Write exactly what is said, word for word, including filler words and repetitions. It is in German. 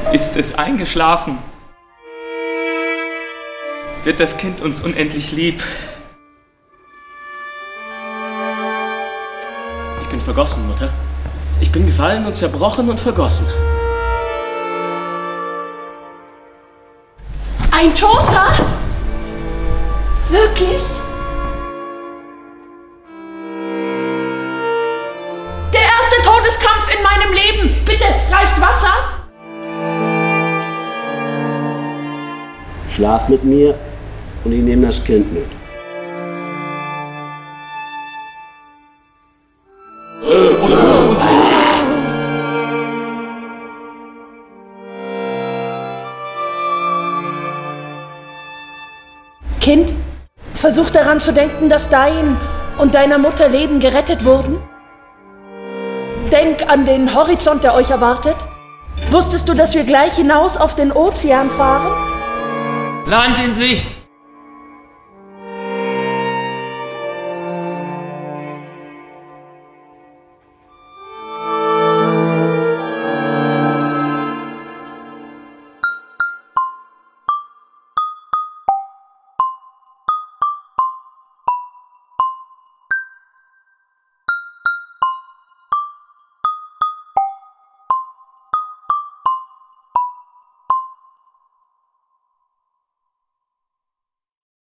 Ist es eingeschlafen? Wird das Kind uns unendlich lieb? Ich bin vergossen, Mutter. Ich bin gefallen und zerbrochen und vergossen. Ein Toter? Wirklich? Der erste Todeskampf in meinem Leben. Bitte, reicht Wasser? Schlaf mit mir und ich nehme das Kind mit. Kind, versuch daran zu denken, dass dein und deiner Mutter Leben gerettet wurden. Denk an den Horizont, der euch erwartet. Wusstest du, dass wir gleich hinaus auf den Ozean fahren? Land in Sicht!